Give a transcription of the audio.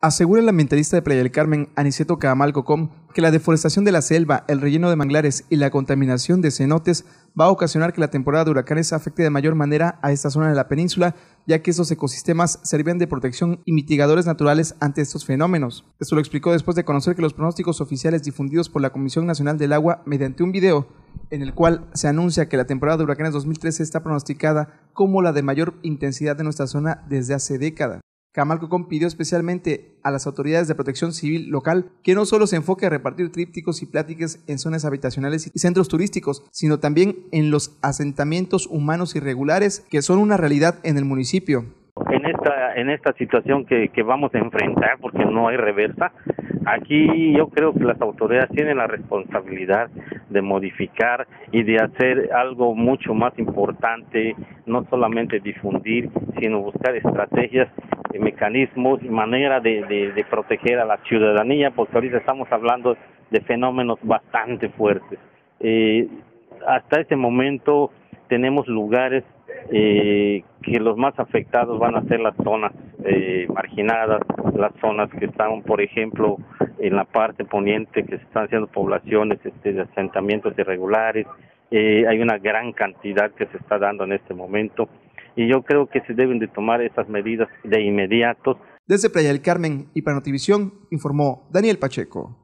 Asegura el ambientalista de Playa del Carmen, Aniceto Cajamal Com, que la deforestación de la selva, el relleno de manglares y la contaminación de cenotes va a ocasionar que la temporada de huracanes afecte de mayor manera a esta zona de la península, ya que estos ecosistemas servían de protección y mitigadores naturales ante estos fenómenos. Esto lo explicó después de conocer que los pronósticos oficiales difundidos por la Comisión Nacional del Agua mediante un video en el cual se anuncia que la temporada de huracanes 2013 está pronosticada como la de mayor intensidad de nuestra zona desde hace décadas. Cajamal Com pidió especialmente a las autoridades de protección civil local que no solo se enfoque a repartir trípticos y pláticas en zonas habitacionales y centros turísticos, sino también en los asentamientos humanos irregulares que son una realidad en el municipio. En esta situación que vamos a enfrentar, porque no hay reversa, aquí yo creo que las autoridades tienen la responsabilidad de modificar y de hacer algo mucho más importante, no solamente difundir, sino buscar estrategias, mecanismos y manera de proteger a la ciudadanía, porque ahorita estamos hablando de fenómenos bastante fuertes. Hasta este momento tenemos lugares que los más afectados van a ser las zonas marginadas, las zonas que están, por ejemplo, en la parte poniente, que se están haciendo poblaciones de asentamientos irregulares. Hay una gran cantidad que se está dando en este momento y yo creo que se deben de tomar estas medidas de inmediato. Desde Playa del Carmen y para Notivisión informó Daniel Pacheco.